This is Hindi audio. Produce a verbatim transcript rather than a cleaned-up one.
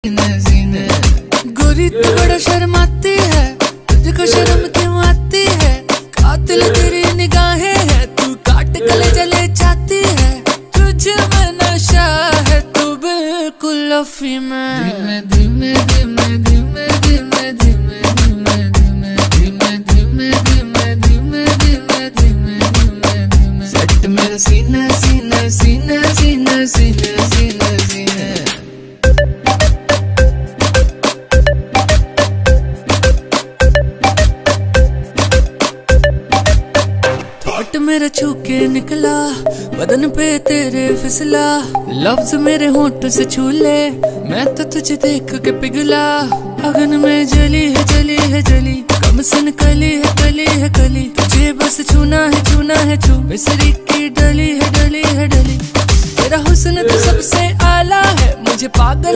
गोरी तू बड़ा शर्माती है, तुझको शर्म क्यों आती है? कातिल तेरी निगाहें है, तू काट गले जले चाहती है। तुझे में नशा है, तू बिल्कुल अफी में। धीमे धीमे धीमे धीमे धीमे धीमे धीमे धीमे धीमे धीमे धीमे धीमे धीमे धीमे धीमे धीमे सेट मेरा सीना सीना सीना सीना सीना सीना सीना। थॉट मेरा छू के निकला, बदन पे तेरे फिसला। लफ्ज मेरे होंठ से छू ले, मैं तो तुझे देख के पिघला। अगन में जली है जली है जली, कम सन कली है कली है कली। तुझे बस छूना है छूना है छू, मिसरी की डली है डली है डली। तेरा हुस्न तो सबसे आला है, मुझे पागल